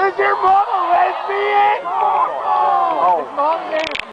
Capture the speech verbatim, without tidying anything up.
Is your mom a lesbian? Oh. His mom's name is